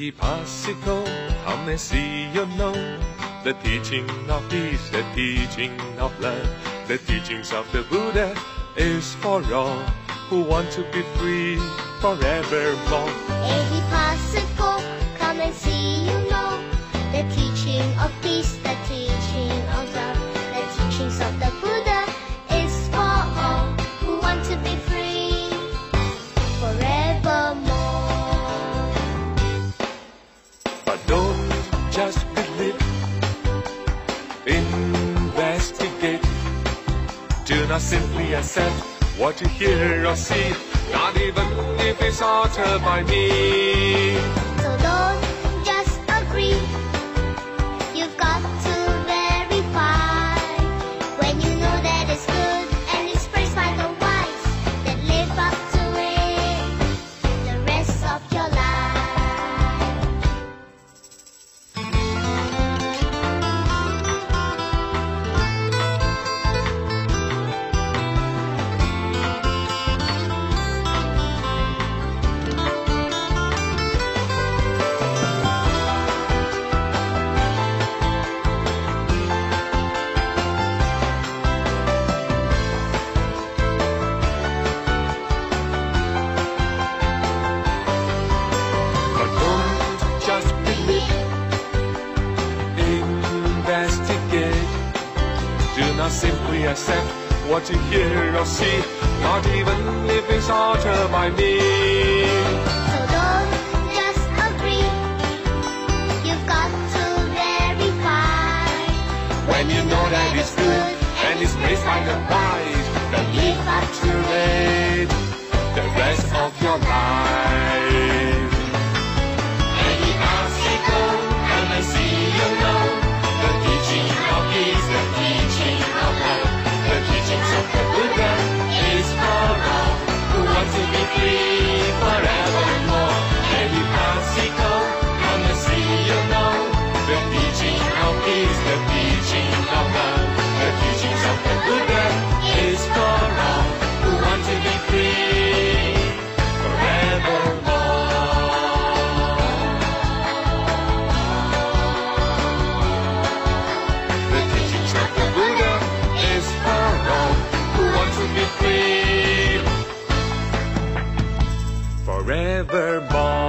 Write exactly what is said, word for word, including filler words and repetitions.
ye possible, come and see you know. The teaching of peace, the teaching of love, the teachings of the Buddha is for all who want to be free forevermore. Ye possible, come and see you know. The teaching of peace, the teaching of love, the teachings of the Buddha is for all who want to be free forevermore. But don't just believe, investigate. Do not simply accept what you hear or see, not even if it's uttered by me. So don't just agree, you've got to verify. When you know that it's good and it's praised by the wise, then live up to it the rest of your life. But don't just believe, investigate. Do not simply accept what you hear or see, not even if it's uttered by me. So don't just agree, you've got to verify. When you know that it's good and it's praised by the wise, then live up to it the rest of your life. Any obstacle, come and see you know. The teaching of peace, the teaching of love, the teachings of the Buddha is for all who want to be free forevermore. Any obstacle, come and see you know. The teaching of peace, the teaching of love, the teachings of the Buddha is for all who want to be free forevermore. The teachings of the Buddha is for all who want to be free forevermore.